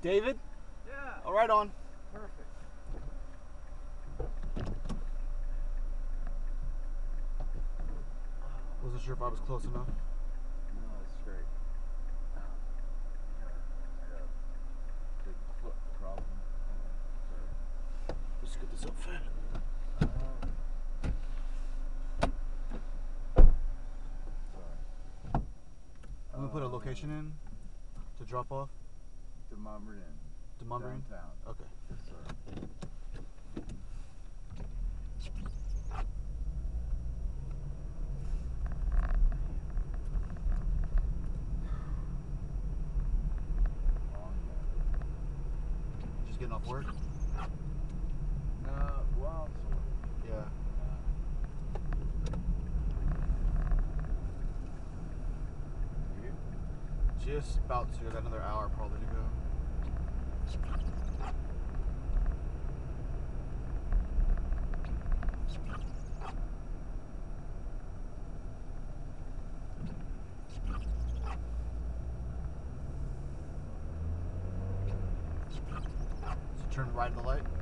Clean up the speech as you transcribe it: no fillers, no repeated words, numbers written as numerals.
David? Yeah. All right, on. Perfect. Wasn't sure if I was close enough. No, that's straight. I got a big foot problem. Let's get this up fat. Sorry. I'm gonna put a location in to drop off. Demumbrian. Demumbrian? Downtown. Okay. Yes, sir. Just getting off work? Well, sort of. Yeah. You? Just about to. I got another hour probably to go. So turn right at the light.